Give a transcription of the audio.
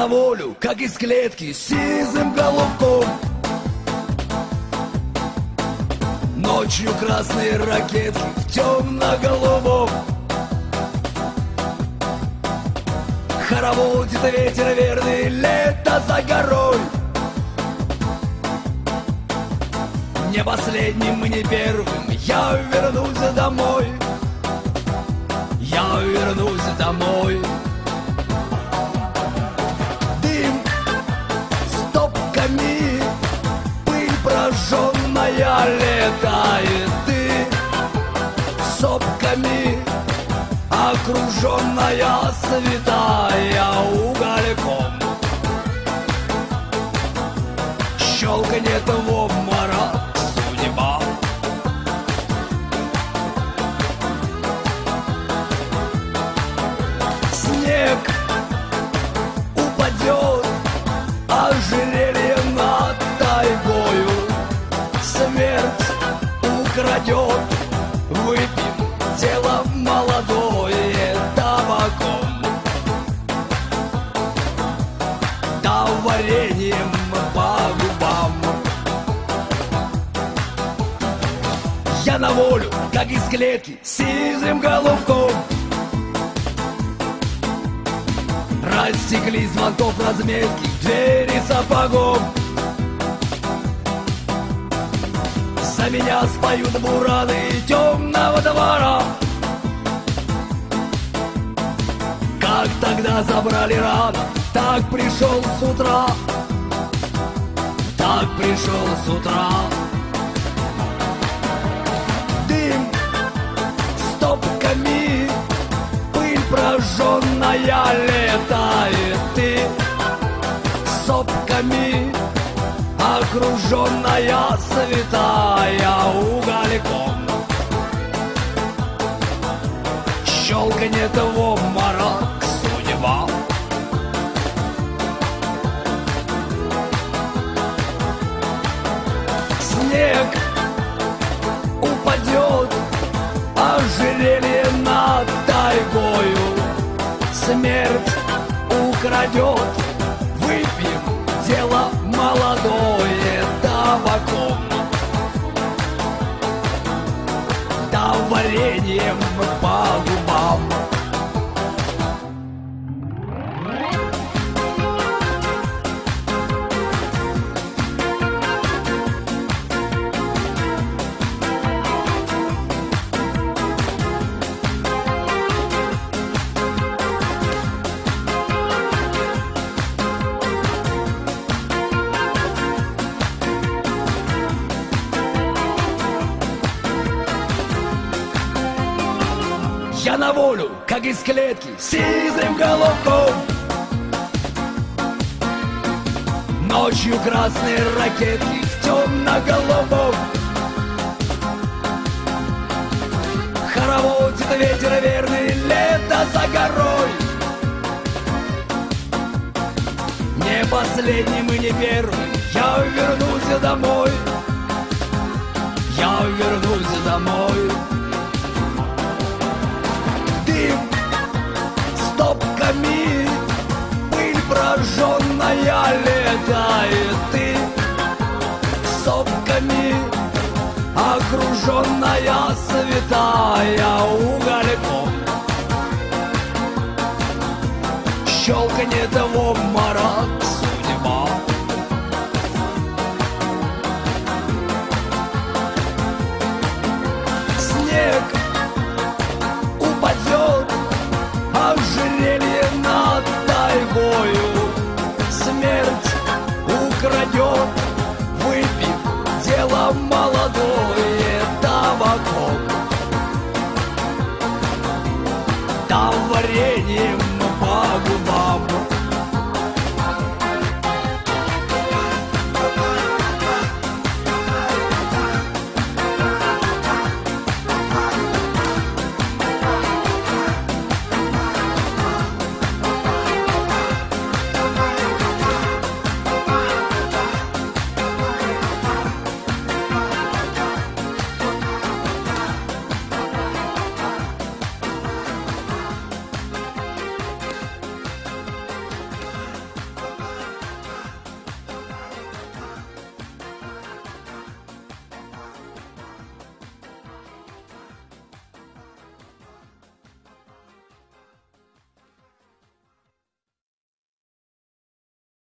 на волю, как из клетки, с сизым голубком. Ночью красные ракетки в темно-голубом. Хороводит ветер верный, лето за горой. Не последним и не первым я вернусь домой. Я вернусь домой. Дым стопками, пыль прожженная летает. Ты сопками, окруженная святая угольком. Щелканье того мара судьба. Снег упадет, ожерелье над тайгою. Смерть украдет, выпьем дело молодое табаком. Да вареньем по губам. Я на волю, как из клетки, с сизым голубком. Растекли звонков разметки, двери сапогом. За меня споют бураны темного двора. Как тогда забрали рано, так пришел с утра. Так пришел с утра. Дым стопками, пыль прожженная летает. Ты сопками, окруженная святая угольком. Щелканье того марок судьба. Снег упадет, ожерелье над тайгою. Смерть украдет, выпьем дело молодое табаком. Да вареньем по губам. Я на волю, как из клетки, с сизым голубком. Ночью красные ракетки в темно-голубом. Хороводит ветер верный, лето за горой. Не последним и не первым я вернусь домой. Я вернусь домой. Дым стопками, пыль прожженная летает. Ты сопками, окруженная святая угольком. Щелканье того марок судьба. Снег упадет, ожерелье над тайгою. Смерть украдет, выпьем дело мало.